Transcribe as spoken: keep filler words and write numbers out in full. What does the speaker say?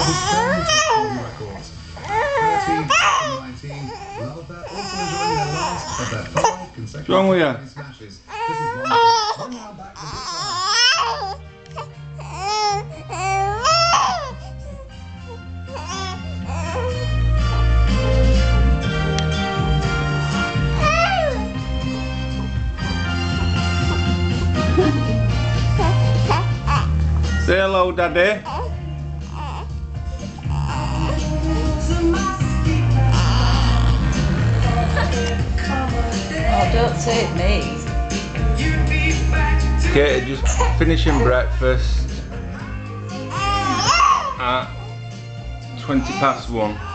records. thirteen, nineteen, Love Affair also enjoying their last of their five consecutive wrong with you? smashes. This is wonderful. We're now back to this Say hello, Daddy. Oh, don't say it, me. Katie just finishing breakfast at twenty past one.